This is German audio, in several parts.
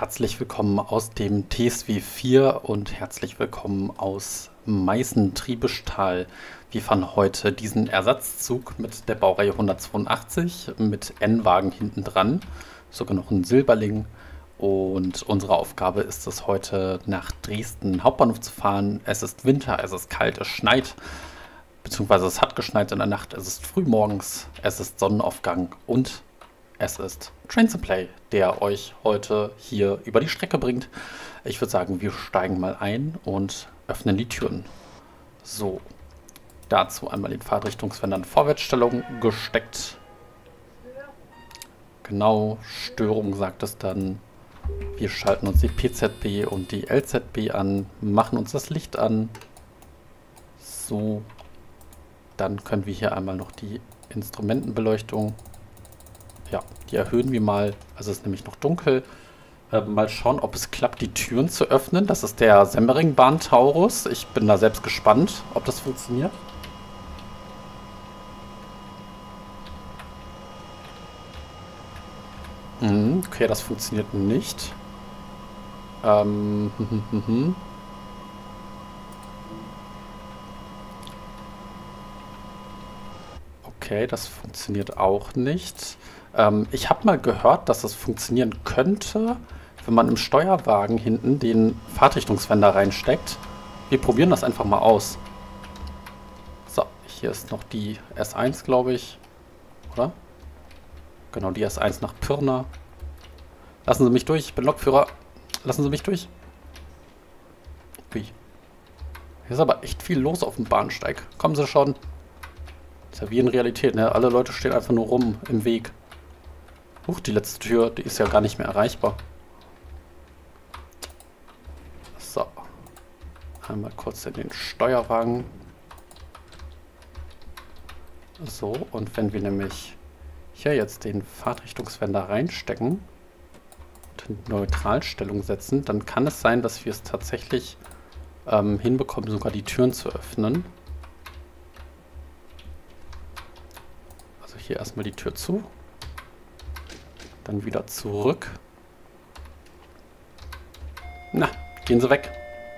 Herzlich willkommen aus dem TSW 4 und herzlich willkommen aus Meißen-Triebischtal. Wir fahren heute diesen Ersatzzug mit der Baureihe 182 mit N-Wagen hinten dran, sogar noch ein Silberling. Und unsere Aufgabe ist es heute nach Dresden Hauptbahnhof zu fahren. Es ist Winter, es ist kalt, es schneit, beziehungsweise es hat geschneit in der Nacht, es ist frühmorgens, es ist Sonnenaufgang und es ist Train to Play, der euch heute hier über die Strecke bringt. Ich würde sagen, wir steigen mal ein und öffnen die Türen. So, dazu einmal den Fahrtrichtungswender in Vorwärtsstellung gesteckt. Genau, Störung sagt es dann. Wir schalten uns die PZB und die LZB an, machen uns das Licht an. So, dann können wir hier einmal noch die Instrumentenbeleuchtung. Ja, die erhöhen wir mal. Also es ist nämlich noch dunkel. Mal schauen, ob es klappt, die Türen zu öffnen. Das ist der Semmeringbahn Taurus. Ich bin da selbst gespannt, ob das funktioniert. Okay, das funktioniert nicht. Okay, das funktioniert auch nicht. Ich habe mal gehört, dass es funktionieren könnte, wenn man im Steuerwagen hinten den Fahrtrichtungswender reinsteckt. Wir probieren das einfach mal aus. So, hier ist noch die S1, glaube ich. Oder? Genau, die S1 nach Pirna. Lassen Sie mich durch, ich bin Lokführer. Lassen Sie mich durch. Ui. Hier ist aber echt viel los auf dem Bahnsteig. Kommen Sie schon. Das ist ja wie in Realität, ne? Alle Leute stehen einfach nur rum im Weg. Huch, die letzte Tür, die ist ja gar nicht mehr erreichbar. So. Einmal kurz in den Steuerwagen. So, und wenn wir nämlich hier jetzt den Fahrtrichtungswender reinstecken und in Neutralstellung setzen, dann kann es sein, dass wir es tatsächlich hinbekommen, sogar die Türen zu öffnen. Also hier erstmal die Tür zu. Dann wieder zurück. Na, gehen Sie weg.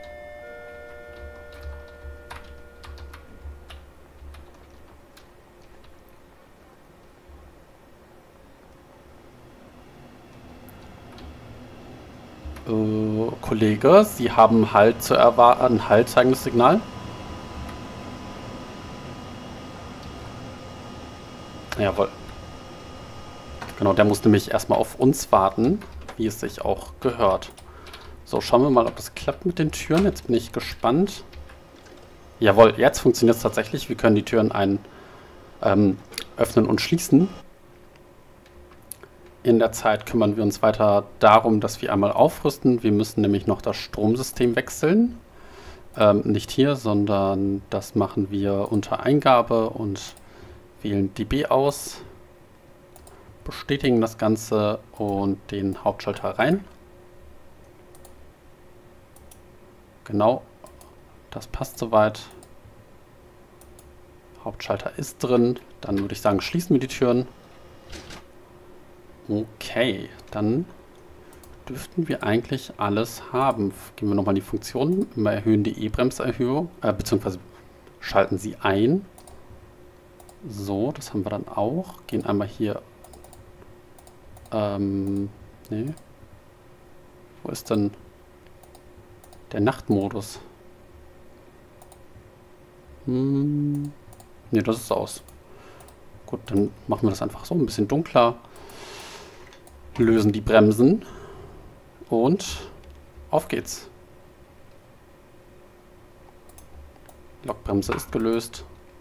Kollege, Sie haben Halt zu erwarten. Ein Halt zeigendes Signal. Jawohl. Genau, der muss nämlich erstmal auf uns warten, wie es sich auch gehört. So, schauen wir mal, ob das klappt mit den Türen. Jetzt bin ich gespannt. Jawohl, jetzt funktioniert es tatsächlich. Wir können die Türen öffnen und schließen. In der Zeit kümmern wir uns weiter darum, dass wir einmal aufrüsten. Wir müssen nämlich noch das Stromsystem wechseln. Nicht hier, sondern das machen wir unter Eingabe und wählen DB aus. Bestätigen das Ganze und den Hauptschalter rein. Genau, das passt soweit. Hauptschalter ist drin. Dann würde ich sagen, schließen wir die Türen. Okay, dann dürften wir eigentlich alles haben. Gehen wir nochmal in die Funktionen. Wir erhöhen die E-Bremserhöhung, beziehungsweise schalten sie ein. So, das haben wir dann auch. Gehen einmal hier. Nee. Wo ist denn der Nachtmodus? Ne, das ist aus. Gut, dann machen wir das einfach so ein bisschen dunkler. Lösen die Bremsen. Und auf geht's. Lokbremse ist gelöst.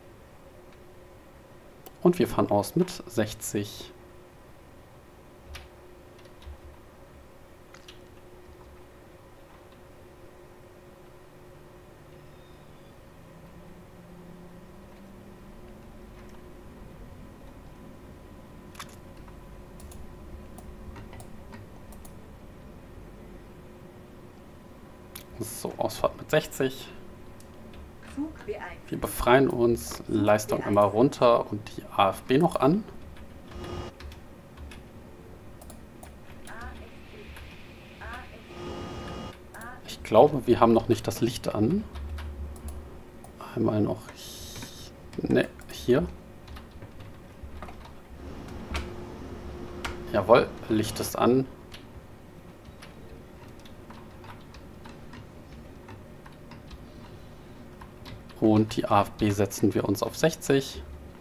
Und wir fahren aus mit 60. So, Ausfahrt mit 60. Wir befreien uns, Leistung einmal runter und die AFB noch an. glaube, wir haben noch nicht das Licht an. Einmal noch... Ne, hier. Jawohl, Licht ist an. Und die AFB setzen wir uns auf 60.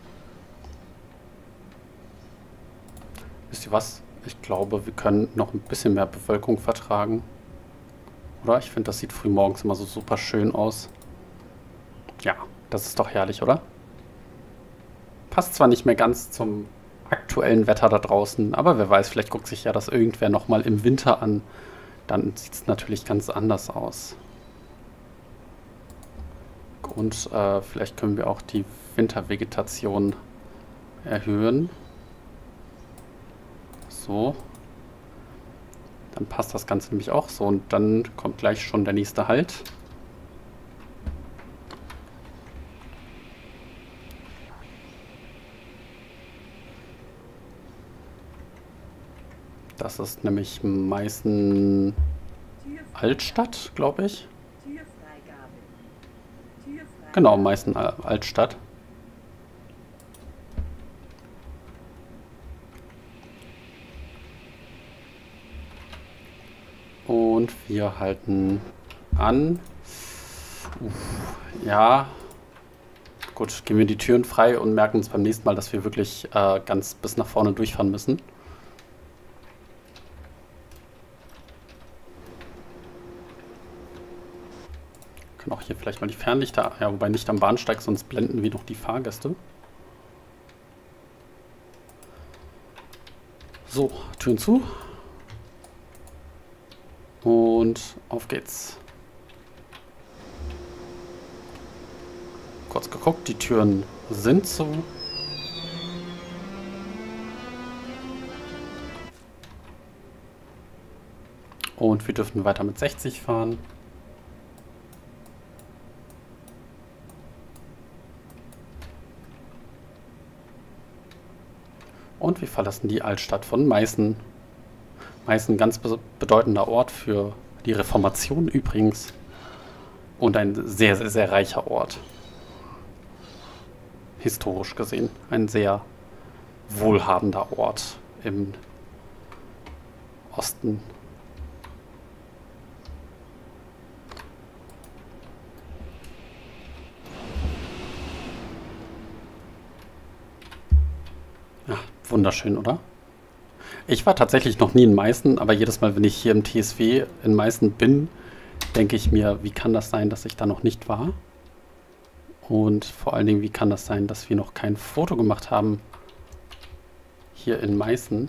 Wisst ihr was? Ich glaube, wir können noch ein bisschen mehr Bevölkerung vertragen. Oder? Ich finde, das sieht frühmorgens immer so super schön aus. Ja, das ist doch herrlich, oder? Passt zwar nicht mehr ganz zum aktuellen Wetter da draußen, aber wer weiß, vielleicht guckt sich ja das irgendwer nochmal im Winter an. Dann sieht es natürlich ganz anders aus. Und vielleicht können wir auch die Wintervegetation erhöhen. So. Dann passt das Ganze nämlich auch so. Und dann kommt gleich schon der nächste Halt. Das ist nämlich Meißen Altstadt, glaube ich. Genau, Meißen Altstadt. Und wir halten an. Ja. Gut, gehen wir die Türen frei und merken uns beim nächsten Mal, dass wir wirklich ganz bis nach vorne durchfahren müssen. Können auch hier vielleicht mal die Fernlichter, ja, wobei nicht am Bahnsteig, sonst blenden wir noch die Fahrgäste. So, Türen zu. Und auf geht's. Kurz geguckt, die Türen sind zu. Und wir dürfen weiter mit 60 fahren. Und wir verlassen die Altstadt von Meißen. Meißen, ganz bedeutender Ort für die Reformation übrigens. Und ein sehr, sehr, sehr reicher Ort. Historisch gesehen. Ein sehr wohlhabender Ort im Osten. Ja, wunderschön, oder? Ich war tatsächlich noch nie in Meißen, aber jedes Mal, wenn ich hier im TSW in Meißen bin, denke ich mir, wie kann das sein, dass ich da noch nicht war? Und vor allen Dingen, wie kann das sein, dass wir noch kein Foto gemacht haben hier in Meißen?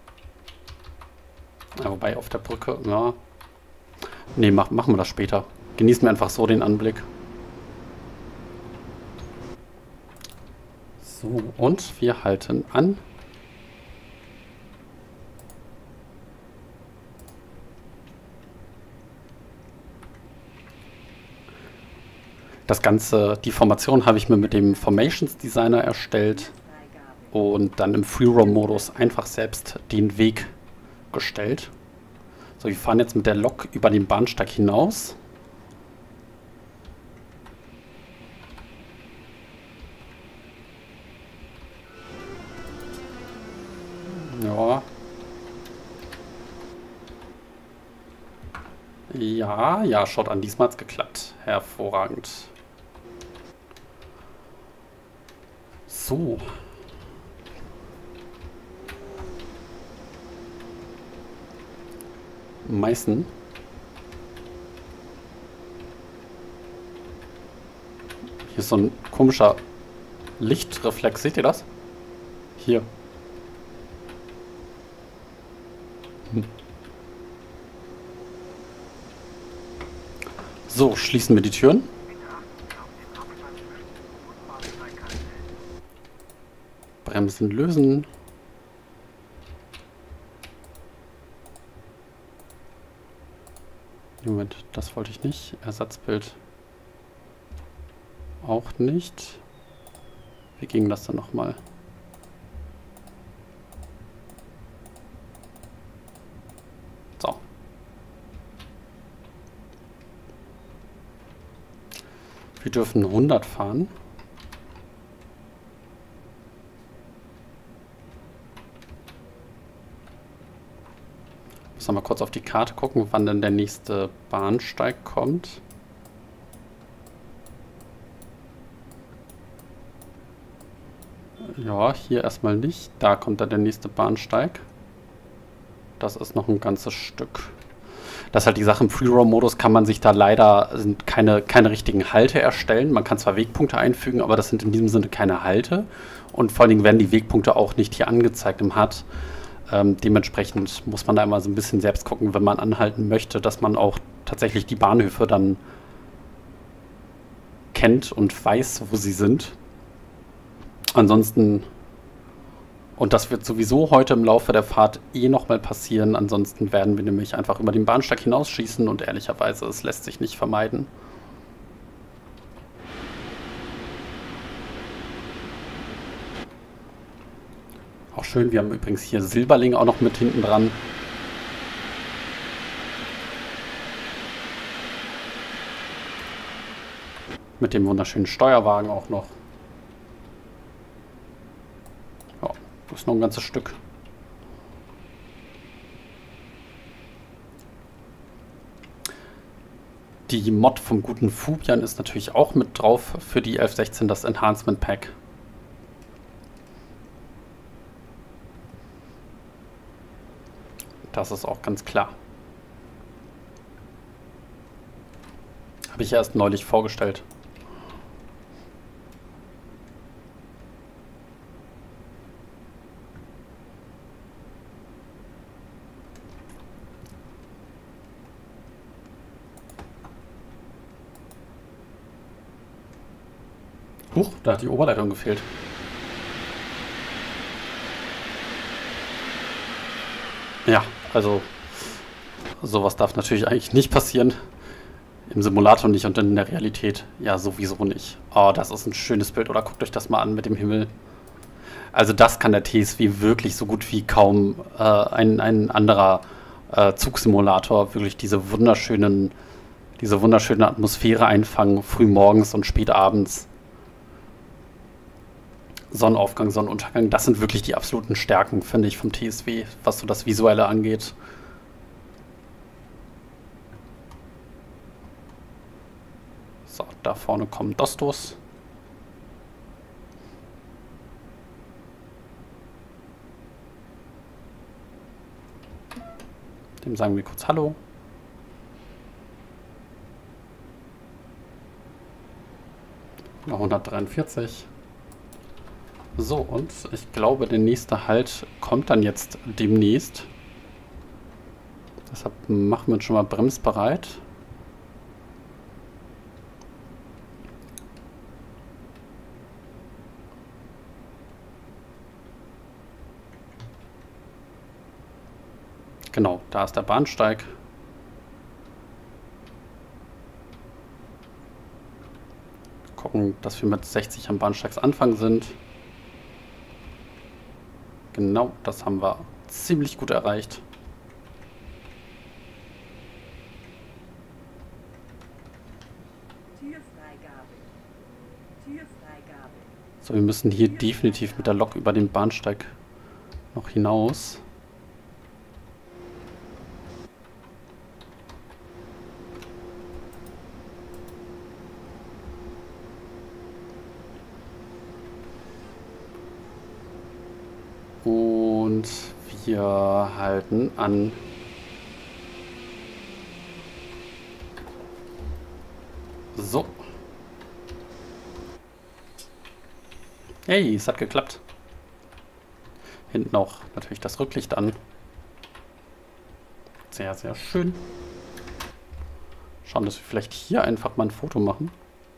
Ja, wobei auf der Brücke, ja. Nee, machen wir das später. Genießen wir einfach so den Anblick. So, und wir halten an. Das Ganze, die Formation habe ich mir mit dem Formations Designer erstellt und dann im Free-Roam-Modus einfach selbst den Weg gestellt. So, wir fahren jetzt mit der Lok über den Bahnsteig hinaus. Ja. Ja, ja, schaut an, diesmal hat es geklappt. Hervorragend. So. Meißen. Hier ist so ein komischer Lichtreflex. Seht ihr das? Hier. So, schließen wir die Türen. Bremsen lösen. Moment, das wollte ich nicht. Ersatzbild auch nicht. Wie ging das dann nochmal? So. Wir dürfen 100 fahren. Müssen wir mal kurz auf die Karte gucken, wann denn der nächste Bahnsteig kommt. Ja, hier erstmal nicht. Da kommt dann der nächste Bahnsteig. Das ist noch ein ganzes Stück. Das ist halt die Sache, im Free-Roam-Modus kann man sich da leider keine richtigen Halte erstellen. Man kann zwar Wegpunkte einfügen, aber das sind in diesem Sinne keine Halte. Und vor allen Dingen werden die Wegpunkte auch nicht hier angezeigt im HUD. Dementsprechend muss man da immer so ein bisschen selbst gucken, wenn man anhalten möchte, dass man auch tatsächlich die Bahnhöfe dann kennt und weiß, wo sie sind. Ansonsten, und das wird sowieso heute im Laufe der Fahrt nochmal passieren, ansonsten werden wir nämlich einfach über den Bahnsteig hinausschießen und ehrlicherweise, es lässt sich nicht vermeiden. Auch schön, wir haben übrigens hier Silberling auch noch mit hinten dran. Mit dem wunderschönen Steuerwagen auch noch. Ja, das ist noch ein ganzes Stück. Die Mod vom guten Fubian ist natürlich auch mit drauf für die 1116, das Enhancement Pack. Das ist auch ganz klar. Habe ich erst neulich vorgestellt. Huch, da hat die Oberleitung gefehlt. Ja, also sowas darf natürlich eigentlich nicht passieren. Im Simulator nicht und in der Realität ja sowieso nicht. Oh, das ist ein schönes Bild. Oder guckt euch das mal an mit dem Himmel. Also das kann der TSW wirklich so gut wie kaum ein anderer Zugsimulator. Wirklich diese wunderschöne Atmosphäre einfangen, früh morgens und spät abends. Sonnenaufgang, Sonnenuntergang, das sind wirklich die absoluten Stärken, finde ich, vom TSW, was so das Visuelle angeht. So, da vorne kommen Dostos. Dem sagen wir kurz Hallo. Ja, 143. So, und ich glaube, der nächste Halt kommt dann jetzt demnächst. Deshalb machen wir uns schon mal bremsbereit. Genau, da ist der Bahnsteig. Gucken, dass wir mit 60 am Bahnsteigsanfang sind. Genau, das haben wir ziemlich gut erreicht. So, wir müssen hier definitiv mit der Lok über den Bahnsteig noch hinaus. Und wir halten an. So. Hey, es hat geklappt. Hinten auch natürlich das Rücklicht an. Sehr, sehr schön. Schauen, dass wir vielleicht hier einfach mal ein Foto machen.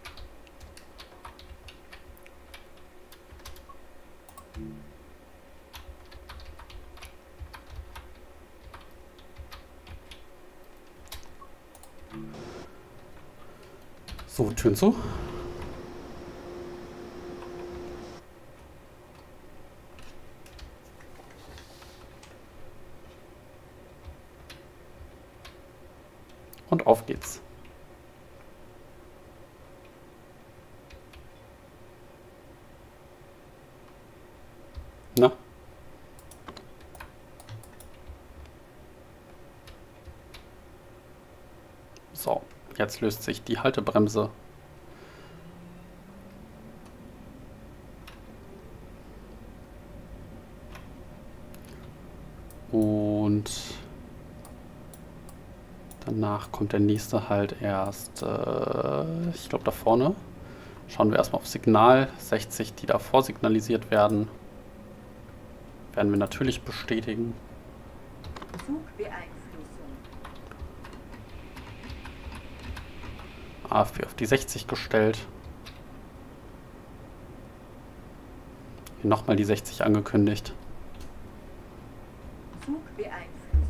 So, Türen zu. Und auf geht's. So, jetzt löst sich die Haltebremse. Und danach kommt der nächste Halt erst, ich glaube da vorne. Schauen wir erstmal auf Signal. 60, die davor signalisiert werden, werden wir natürlich bestätigen. Zugbeeinflussung. AFB auf die 60 gestellt. Hier nochmal die 60 angekündigt. Zugbeeinflussung.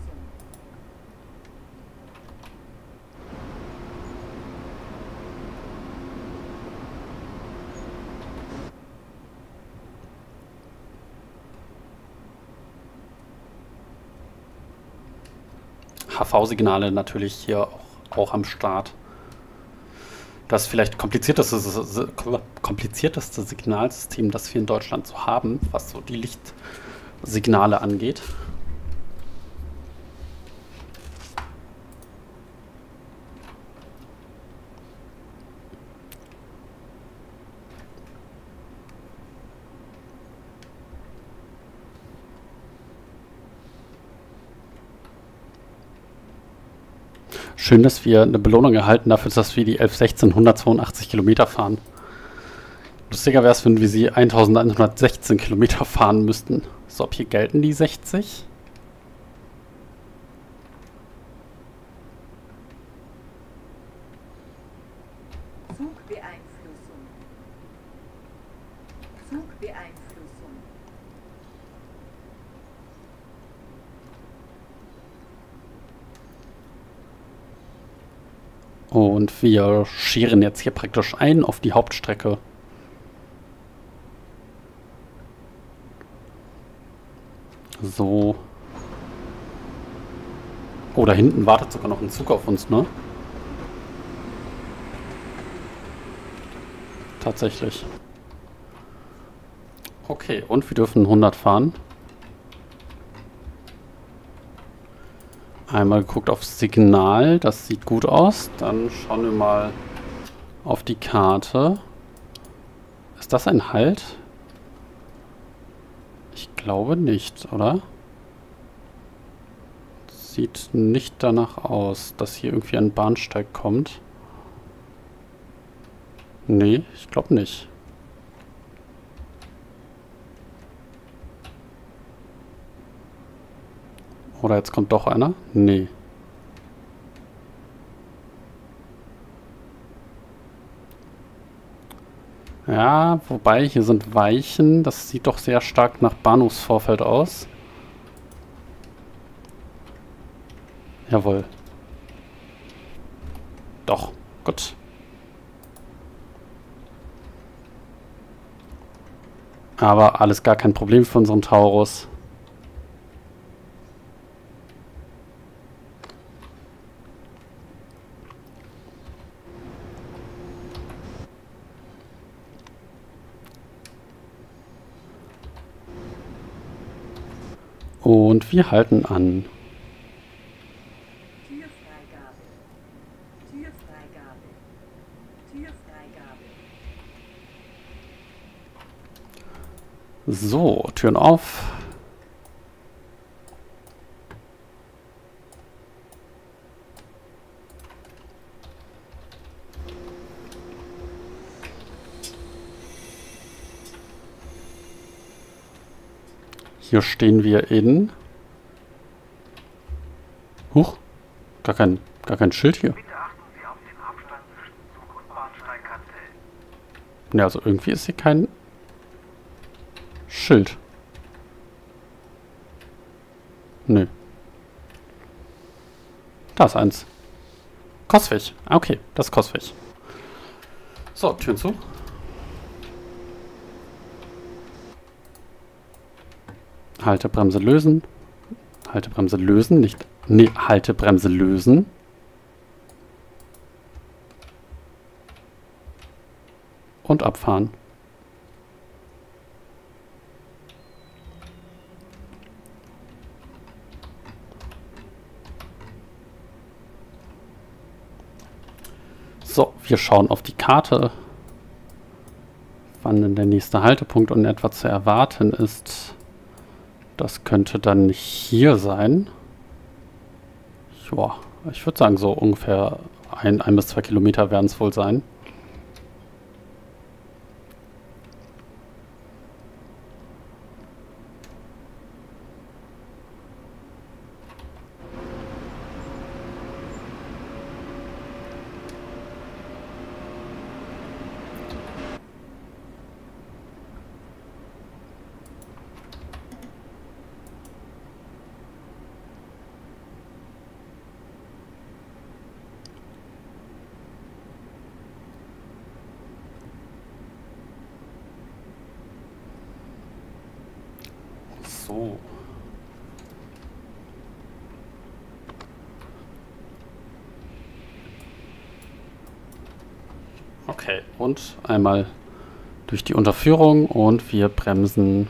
HV-Signale natürlich hier auch am Start. Das vielleicht komplizierteste Signalsystem, das wir in Deutschland so haben, was so die Lichtsignale angeht. Schön, dass wir eine Belohnung erhalten dafür, dass wir die 1116 182 Kilometer fahren. Lustiger wäre es, wenn wir sie 1116 Kilometer fahren müssten. So, ab hier gelten die 60. Zugbeeinflussung. Zugbeeinflussung. Und wir scheren jetzt hier praktisch ein auf die Hauptstrecke. So. Oh, da hinten wartet sogar noch ein Zug auf uns, ne? Tatsächlich. Okay, und wir dürfen 100 fahren. Einmal geguckt aufs Signal, das sieht gut aus. Dann schauen wir mal auf die Karte. Ist das ein Halt? Ich glaube nicht, oder? Sieht nicht danach aus, dass hier irgendwie ein Bahnsteig kommt. Nee, ich glaube nicht. Oder jetzt kommt doch einer? Nee. Ja, wobei, hier sind Weichen. Das sieht doch sehr stark nach Bahnhofsvorfeld aus. Jawohl. Doch, gut. Aber alles gar kein Problem für unseren Taurus. Und wir halten an. Türfreigabe. Türfreigabe. Türfreigabe. So, Türen auf. Hier stehen wir in... Huch, gar kein Schild hier. Bitte achten Sie auf den Abstand zwischen Zug und Bahnsteigkante. Ja, also irgendwie ist hier kein Schild. Nö. Da ist eins. Coswig. Ah, okay, das ist Coswig. So, Türen zu. Haltebremse lösen. Haltebremse lösen, nicht... Nee, Haltebremse lösen. Und abfahren. So, wir schauen auf die Karte, wann denn der nächste Haltepunkt in etwa zu erwarten ist. Das könnte dann hier sein. Joa, ich würde sagen, so ungefähr 1 bis 2 Kilometer werden es wohl sein. So. Okay, und einmal durch die Unterführung und wir bremsen.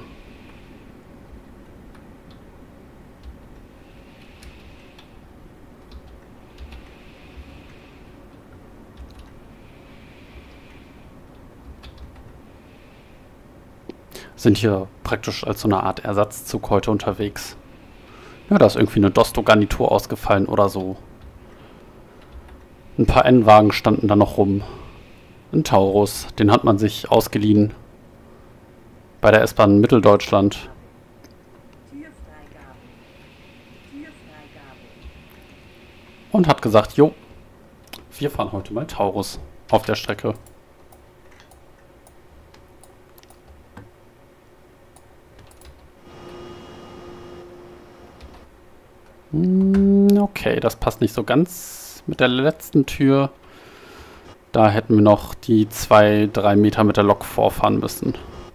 Sind hier praktisch als so eine Art Ersatzzug heute unterwegs. Ja, da ist irgendwie eine Dosto-Garnitur ausgefallen oder so. Ein paar N-Wagen standen da noch rum. Ein Taurus, den hat man sich ausgeliehen. Bei der S-Bahn Mitteldeutschland. Türfreigabe. Türfreigabe. Und hat gesagt, jo, wir fahren heute mal Taurus auf der Strecke. Okay, das passt nicht so ganz mit der letzten Tür. Da hätten wir noch die 2-3 Meter mit der Lok vorfahren müssen.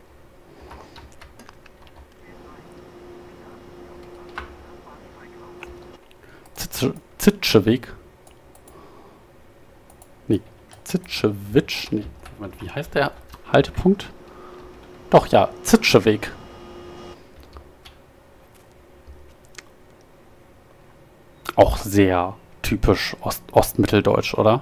Zitscheweg? Nee, Zitschewitsch? Nee, Moment, wie heißt der Haltepunkt? Doch, ja, Zitscheweg. Auch sehr typisch ostmitteldeutsch, oder?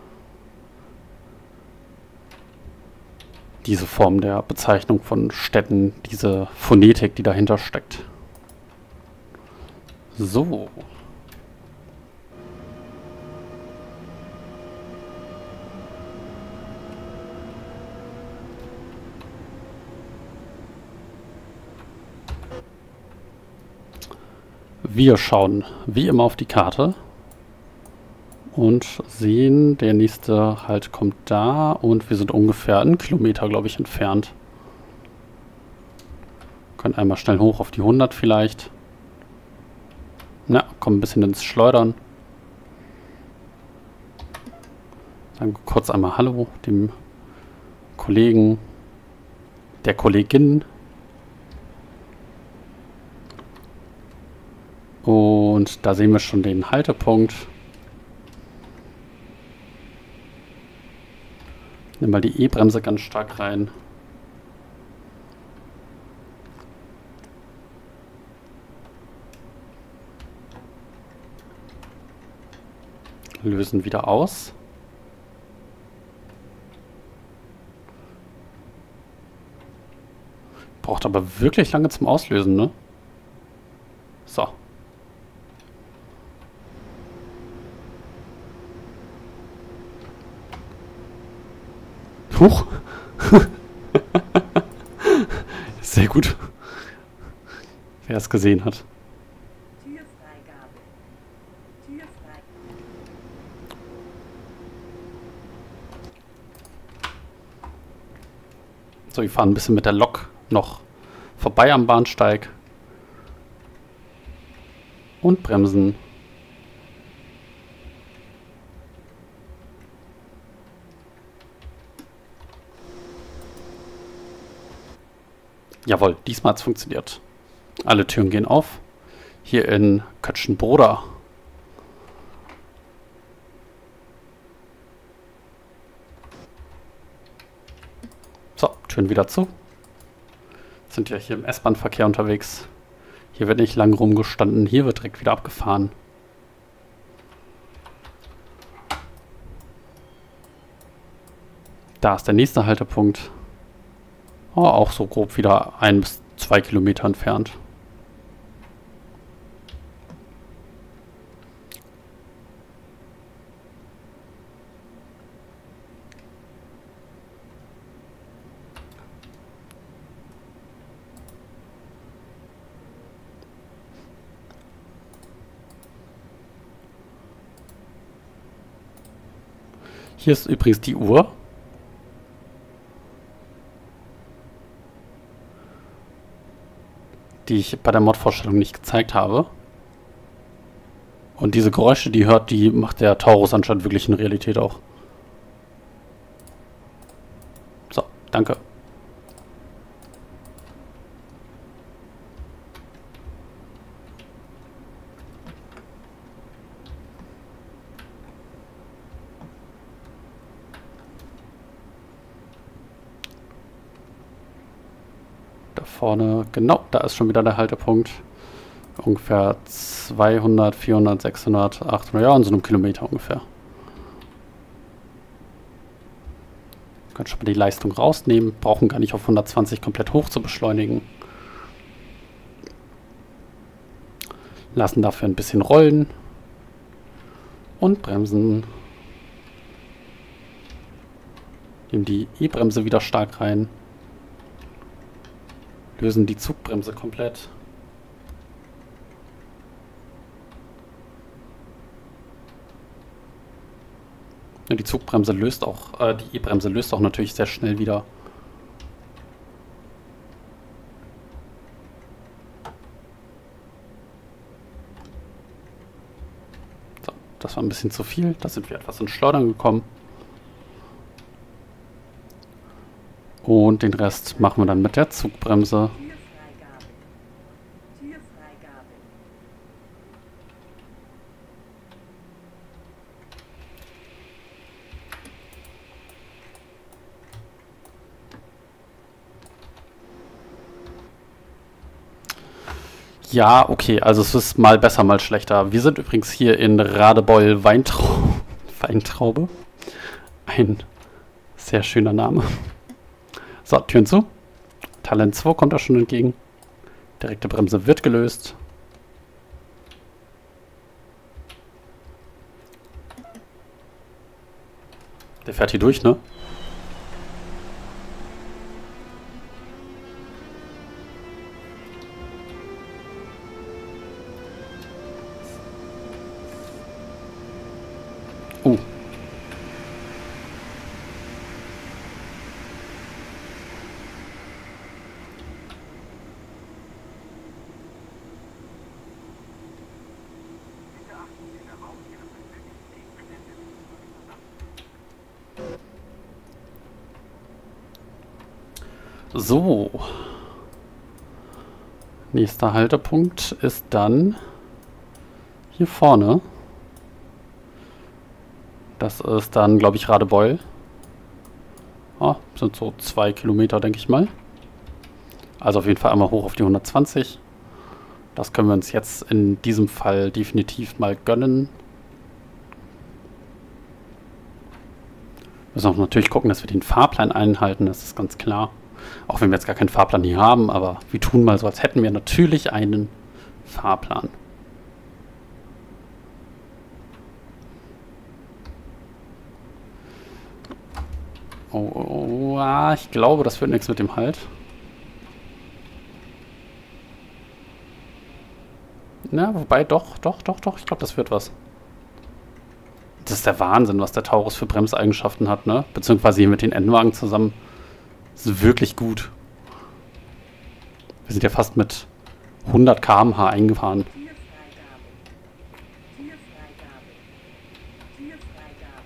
Diese Form der Bezeichnung von Städten, diese Phonetik, die dahinter steckt. So. Wir schauen wie immer auf die Karte und sehen, der nächste Halt kommt da und wir sind ungefähr 1 Kilometer, glaube ich, entfernt. Können einmal schnell hoch auf die 100 vielleicht. Na, kommen ein bisschen ins Schleudern. Dann kurz einmal Hallo dem Kollegen, der Kollegin. Und da sehen wir schon den Haltepunkt. Nimm mal die E-Bremse ganz stark rein. Lösen wieder aus. Braucht aber wirklich lange zum Auslösen, ne? So. Huch. Sehr gut. Wer es gesehen hat. Türfreigabe. Türfreigabe. So, wir fahren ein bisschen mit der Lok noch vorbei am Bahnsteig. Und bremsen. Jawohl, diesmal hat es funktioniert. Alle Türen gehen auf. Hier in Kötschenbroda. So, Türen wieder zu. Sind ja hier im S-Bahn-Verkehr unterwegs. Hier wird nicht lang rumgestanden. Hier wird direkt wieder abgefahren. Da ist der nächste Haltepunkt. Oh, auch so grob wieder 1 bis 2 Kilometer entfernt. Hier ist übrigens die Uhr. Die ich bei der Mod-Vorstellung nicht gezeigt habe. Und diese Geräusche, die hört, die macht der Taurus anscheinend wirklich in Realität auch. So, danke. Vorne, genau, da ist schon wieder der Haltepunkt. Ungefähr 200, 400, 600, 800, ja, in so einem Kilometer ungefähr. Können schon mal die Leistung rausnehmen, brauchen gar nicht auf 120 komplett hoch zu beschleunigen. Lassen dafür ein bisschen rollen. Und bremsen. Nehmen die E-Bremse wieder stark rein. Lösen die Zugbremse komplett. Ja, die Zugbremse löst auch, die E-Bremse löst auch natürlich sehr schnell wieder. So, das war ein bisschen zu viel. Da sind wir etwas ins Schleudern gekommen. Und den Rest machen wir dann mit der Zugbremse. Türfreigabe. Türfreigabe. Ja, okay, also es ist mal besser, mal schlechter. Wir sind übrigens hier in Radebeul Weintraube. Ein sehr schöner Name. So, Türen zu. Talent 2 kommt da schon entgegen. Direkte Bremse wird gelöst. Der fährt hier durch, ne? So. Nächster Haltepunkt ist dann hier vorne. Das ist dann, glaube ich, Radebeul. Ah, sind so 2 Kilometer, denke ich mal. Also auf jeden Fall einmal hoch auf die 120. Das können wir uns jetzt in diesem Fall definitiv mal gönnen. Wir müssen auch natürlich gucken, dass wir den Fahrplan einhalten, das ist ganz klar. Auch wenn wir jetzt gar keinen Fahrplan hier haben, aber wir tun mal so, als hätten wir natürlich einen Fahrplan. Oh, ich glaube, das wird nichts mit dem Halt. Na, wobei, doch, ich glaube, das wird was. Das ist der Wahnsinn, was der Taurus für Bremseigenschaften hat, ne? Beziehungsweise hier mit den Endwagen zusammen. Das ist wirklich gut. Wir sind ja fast mit 100 km/h eingefahren. Türfreigabe. Türfreigabe. Türfreigabe.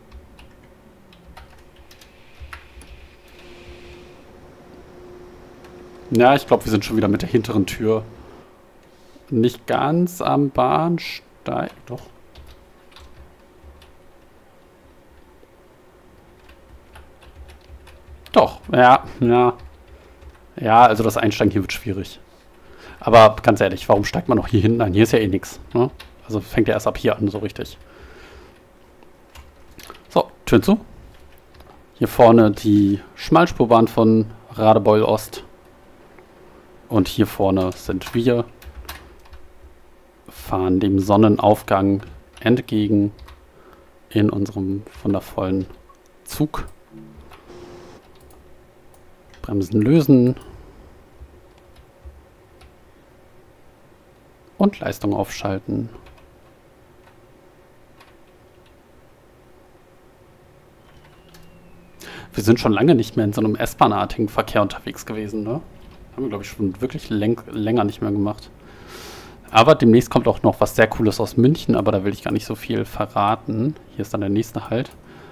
Ja, ich glaube, wir sind schon wieder mit der hinteren Tür. Nicht ganz am Bahnsteig. Doch. Doch, ja. Ja, also das Einsteigen hier wird schwierig. Aber ganz ehrlich, warum steigt man noch hier hinten ein? Hier ist ja eh nichts. Ne? Also fängt ja erst ab hier an, so richtig. So, Türen zu. Hier vorne die Schmalspurbahn von Radebeul Ost. Und hier vorne sind wir, fahren dem Sonnenaufgang entgegen in unserem wundervollen Zug. Bremsen lösen. Und Leistung aufschalten. Wir sind schon lange nicht mehr in so einem S-Bahn-artigen Verkehr unterwegs gewesen, ne? Haben wir, glaube ich, schon wirklich länger nicht mehr gemacht. Aber demnächst kommt auch noch was sehr Cooles aus München, aber da will ich gar nicht so viel verraten. Hier ist dann der nächste Halt.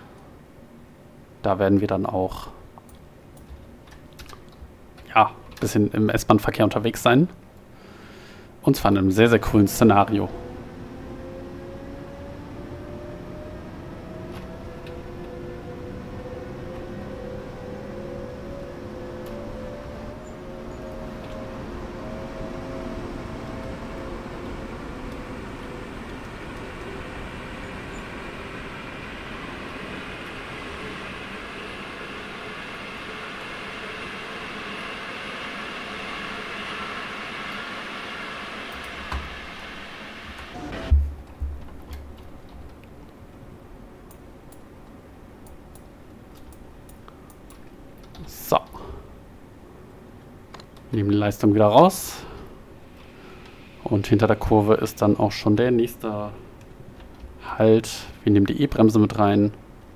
Da werden wir dann auch ja, ein bisschen im S-Bahn-Verkehr unterwegs sein. Und zwar in einem sehr, sehr coolen Szenario. So. Nehmen die Leistung wieder raus. Und hinter der Kurve ist dann auch schon der nächste Halt. Wir nehmen die E-Bremse mit rein.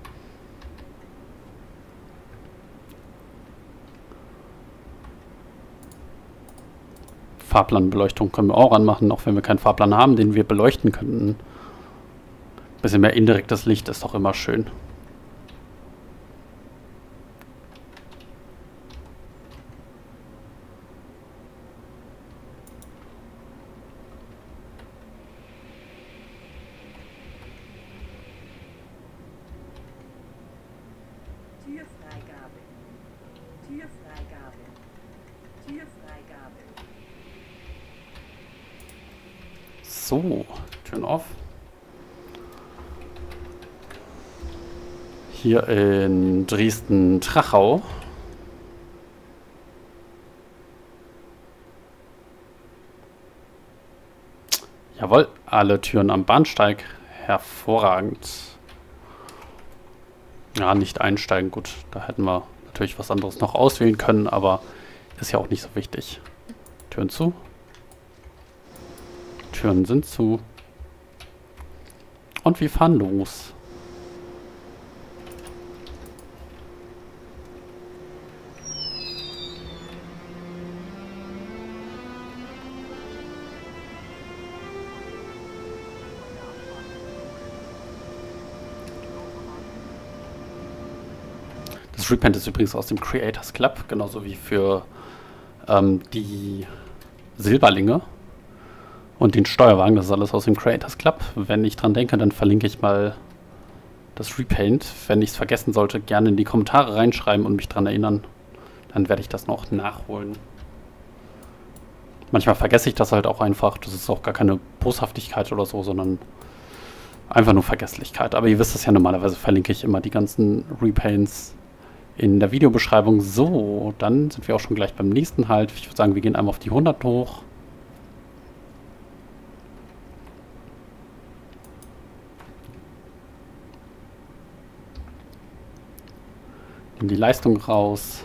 Fahrplanbeleuchtung können wir auch anmachen, auch wenn wir keinen Fahrplan haben, den wir beleuchten könnten. Ein bisschen mehr indirektes Licht ist doch immer schön. Türfreigabe. Türfreigabe. Türfreigabe. So, Türen auf. Hier in Dresden-Trachau. Jawohl, alle Türen am Bahnsteig. Hervorragend. Ja, nicht einsteigen. Gut, da hätten wir natürlich was anderes noch auswählen können, aber ist ja auch nicht so wichtig. Türen zu. Türen sind zu. Und wir fahren los. Das Repaint ist übrigens aus dem Creators Club, genauso wie für die Silberlinge und den Steuerwagen. Das ist alles aus dem Creators Club. Wenn ich dran denke, dann verlinke ich mal das Repaint. Wenn ich es vergessen sollte, gerne in die Kommentare reinschreiben und mich dran erinnern. Dann werde ich das noch nachholen. Manchmal vergesse ich das halt auch einfach. Das ist auch gar keine Boshaftigkeit oder so, sondern einfach nur Vergesslichkeit. Aber ihr wisst es ja, normalerweise verlinke ich immer die ganzen Repaints in der Videobeschreibung. So, dann sind wir auch schon gleich beim nächsten Halt. Ich würde sagen, wir gehen einmal auf die 100 hoch. Nehmen die Leistung raus.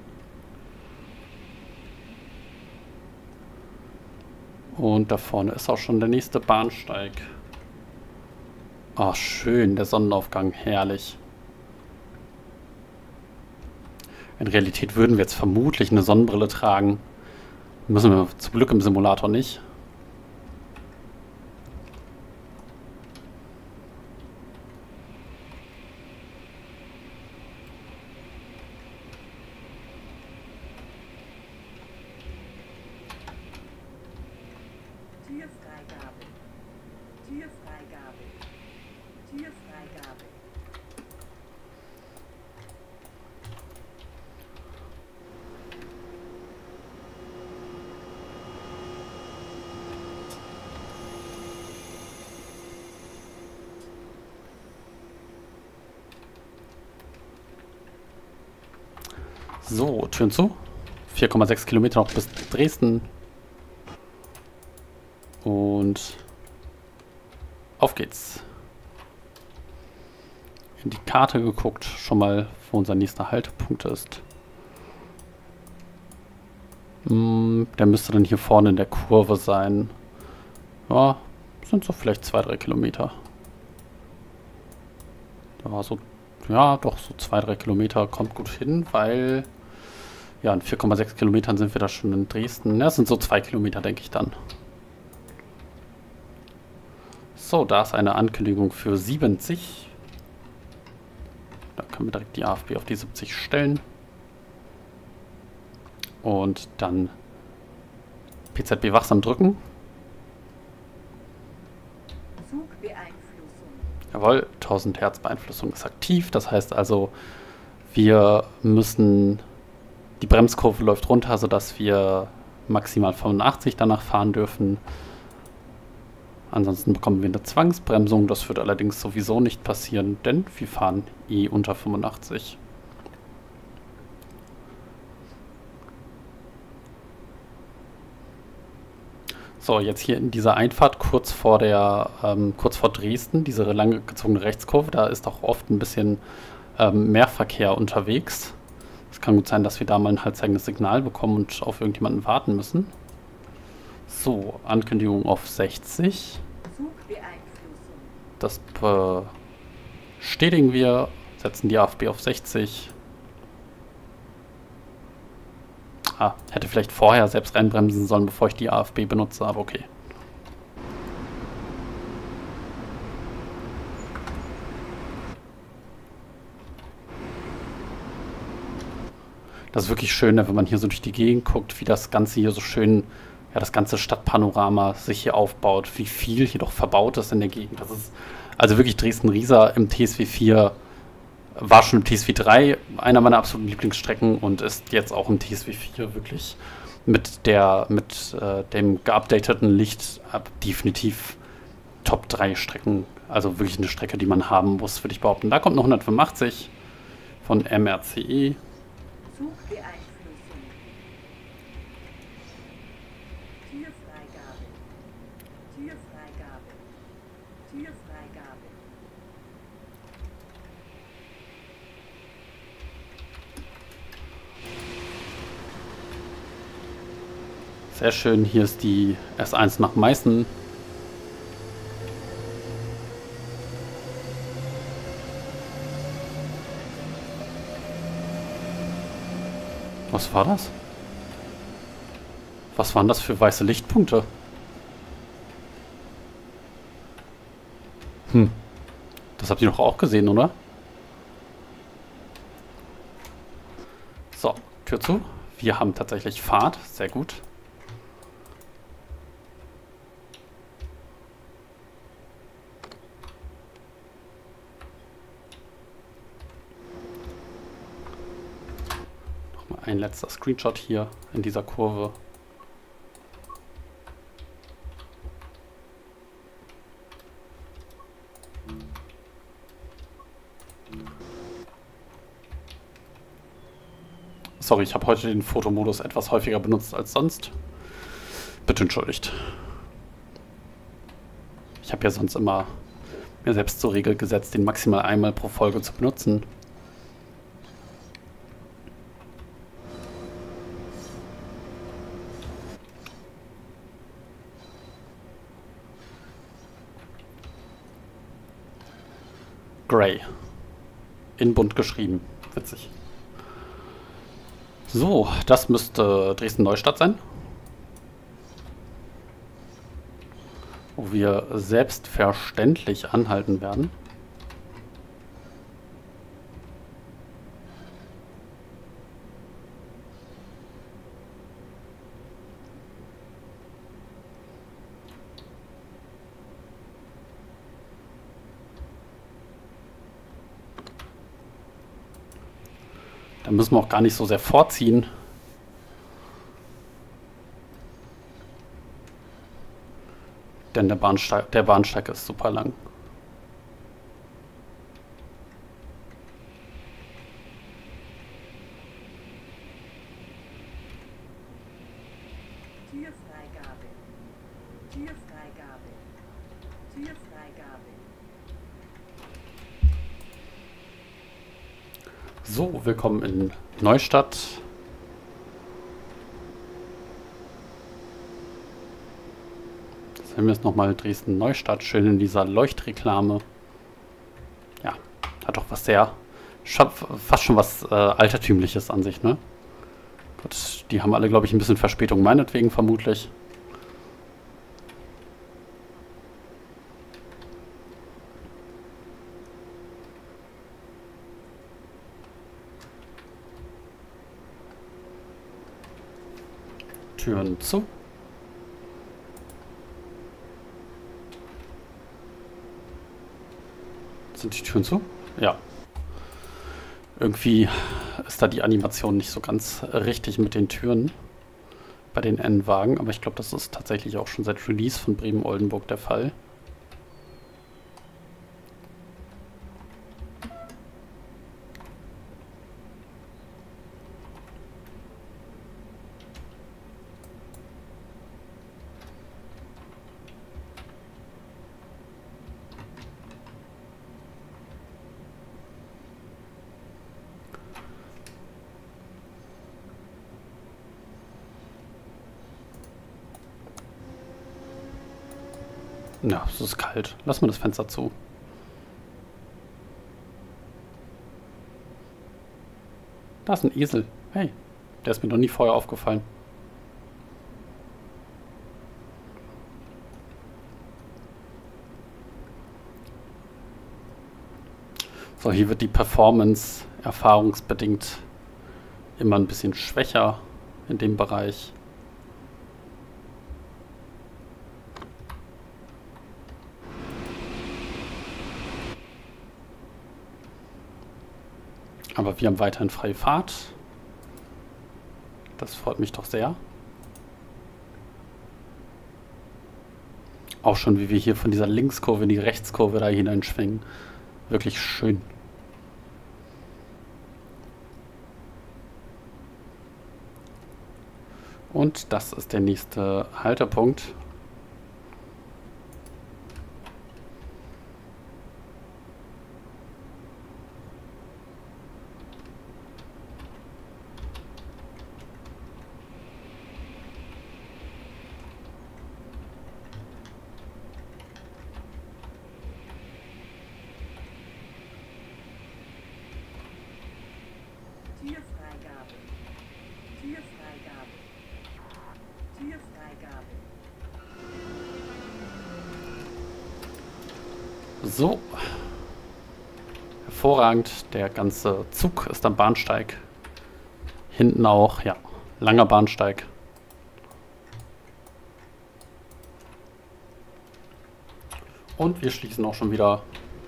Und da vorne ist auch schon der nächste Bahnsteig. Ah, schön, der Sonnenaufgang, herrlich. In Realität würden wir jetzt vermutlich eine Sonnenbrille tragen. Müssen wir zum Glück im Simulator nicht. Türfreigabe. Türfreigabe. Türfreigabe. So, Türen zu. 4,6 Kilometer noch bis Dresden. Und auf geht's. In die Karte geguckt, schon mal, wo unser nächster Haltepunkt ist. Der müsste dann hier vorne in der Kurve sein. Ja, sind so vielleicht 2-3 Kilometer. Da war so, ja, doch so 2-3 Kilometer kommt gut hin, weil, ja, in 4,6 Kilometern sind wir da schon in Dresden. Ja, das sind so 2 Kilometer, denke ich dann. So, da ist eine Ankündigung für 70. Da können wir direkt die AFB auf die 70 stellen. Und dann PZB wachsam drücken. Zugbeeinflussung. Jawohl, 1000 Hertz Beeinflussung ist aktiv. Das heißt also, wir müssen, die Bremskurve läuft runter, sodass wir maximal 85 danach fahren dürfen. Ansonsten bekommen wir eine Zwangsbremsung. Das wird allerdings sowieso nicht passieren, denn wir fahren eh unter 85. So, jetzt hier in dieser Einfahrt kurz vor Dresden, diese lange gezogene Rechtskurve, da ist auch oft ein bisschen mehr Verkehr unterwegs. Es kann gut sein, dass wir da mal ein halbzeigendes Signal bekommen und auf irgendjemanden warten müssen. So, Ankündigung auf 60. Zugbeeinflussung. Das bestätigen wir, setzen die AFB auf 60. Hätte vielleicht vorher selbst reinbremsen sollen, bevor ich die AFB benutze, aber okay. Das ist wirklich schön, wenn man hier so durch die Gegend guckt, wie das Ganze hier so schön, ja, das ganze Stadtpanorama sich hier aufbaut, wie viel hier doch verbaut ist in der Gegend. Das ist also wirklich Dresden-Riesa im TSW 4. War schon im TSW 3 einer meiner absoluten Lieblingsstrecken und ist jetzt auch im TSW 4 wirklich mit dem geupdateten Licht definitiv Top 3 Strecken. Also wirklich eine Strecke, die man haben muss, würde ich behaupten. Da kommt noch 185 von MRCE. Zugbeeinflussung. Türfreigabe. Türfreigabe. Türfreigabe. Sehr schön, hier ist die S1 nach Meißen. Was war das? Was waren das für weiße Lichtpunkte? Das habt ihr doch auch gesehen, oder? So, Tür zu. Wir haben tatsächlich Fahrt. Sehr gut. Nochmal ein letzter Screenshot hier in dieser Kurve. Sorry, ich habe heute den Fotomodus etwas häufiger benutzt als sonst. Bitte entschuldigt. Ich habe ja sonst immer mir selbst zur Regel gesetzt, den maximal einmal pro Folge zu benutzen. Grey. In bunt geschrieben. Witzig. So, das müsste Dresden-Neustadt sein. Wo wir selbstverständlich anhalten werden. Da müssen wir auch gar nicht so sehr vorziehen. Denn der Bahnsteig ist super lang. So, willkommen in Neustadt. Sehen wir jetzt nochmal Dresden-Neustadt, schön in dieser Leuchtreklame. Ja, hat doch was sehr, fast schon was Altertümliches an sich, ne? Gut, die haben alle, glaube ich, ein bisschen Verspätung, meinetwegen vermutlich. Türen zu. Sind die Türen zu? Ja. Irgendwie ist da die Animation nicht so ganz richtig mit den Türen bei den N-Wagen, aber ich glaube, das ist tatsächlich auch schon seit Release von Bremen-Oldenburg der Fall. Ja, es ist kalt. Lass mal das Fenster zu. Da ist ein Esel. Hey, der ist mir noch nie vorher aufgefallen. So, hier wird die Performance erfahrungsbedingt immer ein bisschen schwächer in dem Bereich. Aber wir haben weiterhin freie Fahrt. Das freut mich doch sehr. Auch schon, wie wir hier von dieser Linkskurve in die Rechtskurve da hineinschwingen. Wirklich schön. Und das ist der nächste Haltepunkt. Türfreigabe. Türfreigabe. Türfreigabe. So. Hervorragend. Der ganze Zug ist am Bahnsteig. Hinten auch, ja. Langer Bahnsteig. Und wir schließen auch schon wieder.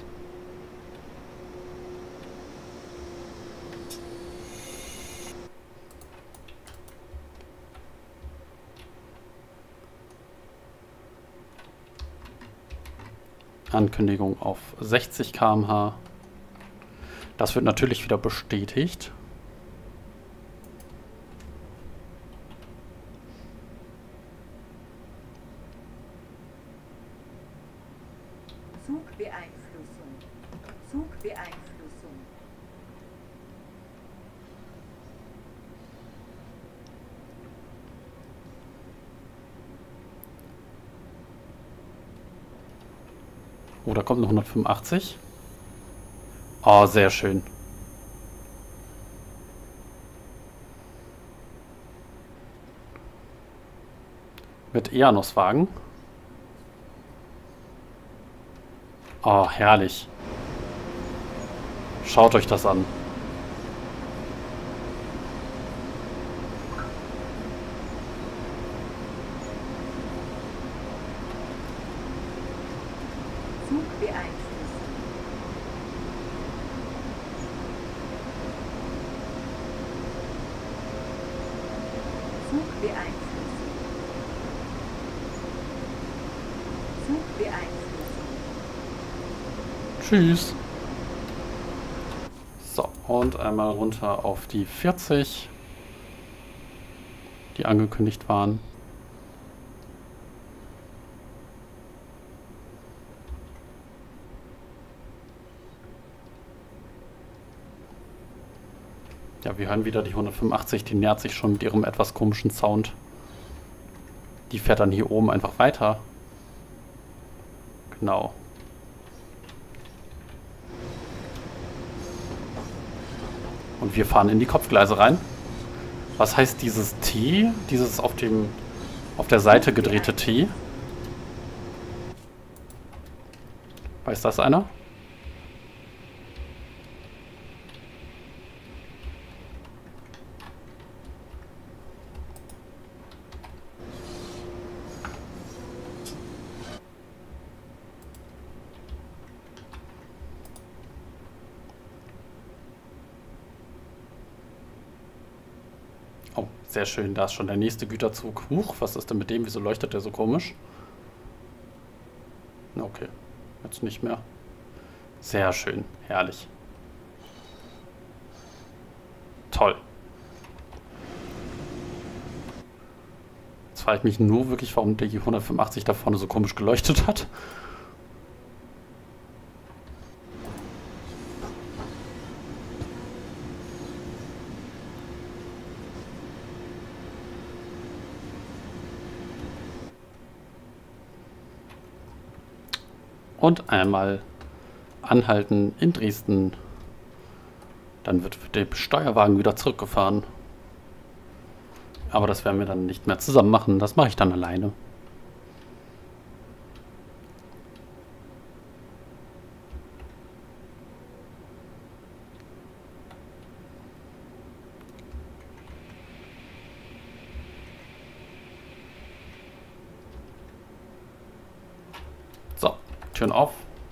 Ankündigung auf 60 km/h. Das wird natürlich wieder bestätigt. Zugbeeinflussung. Zugbeeinflussung. Oh, da kommt eine 185. Oh, sehr schön. Mit Eanos-Wagen. Oh, herrlich. Schaut euch das an. Zugbeeinflussung. Zugbeeinflussung. Zugbeeinflussung. Tschüss. So, und einmal runter auf die 40, die angekündigt waren. Ja, wir hören wieder die 185, die nähert sich schon mit ihrem etwas komischen Sound. Die fährt dann hier oben einfach weiter. Genau. Und wir fahren in die Kopfgleise rein. Was heißt dieses T? Dieses auf der Seite gedrehte T? Weiß das einer? Oh, sehr schön. Da ist schon der nächste Güterzug. Huch, was ist denn mit dem? Wieso leuchtet der so komisch? Okay, jetzt nicht mehr. Sehr schön. Herrlich. Toll. Jetzt frage ich mich nur wirklich, warum der 185 da vorne so komisch geleuchtet hat. Und einmal anhalten in Dresden. Dann wird der Steuerwagen wieder zurückgefahren. Aber das werden wir dann nicht mehr zusammen machen. Das mache ich dann alleine. So, Türen auf.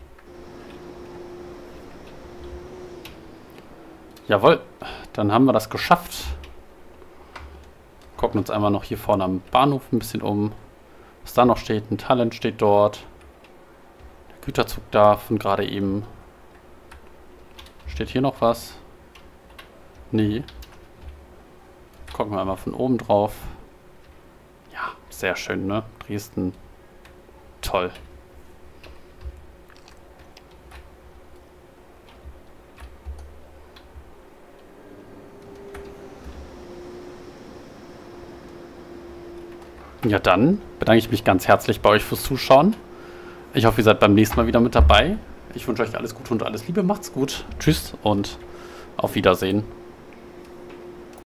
Jawohl, dann haben wir das geschafft. Gucken uns einmal noch hier vorne am Bahnhof ein bisschen um. Was da noch steht, ein Talent steht dort. Der Güterzug da von gerade eben. Steht hier noch was? Nee. Gucken wir einmal von oben drauf. Ja, sehr schön, ne? Dresden. Toll. Ja, dann bedanke ich mich ganz herzlich bei euch fürs Zuschauen. Ich hoffe, ihr seid beim nächsten Mal wieder mit dabei. Ich wünsche euch alles Gute und alles Liebe. Macht's gut. Tschüss und auf Wiedersehen.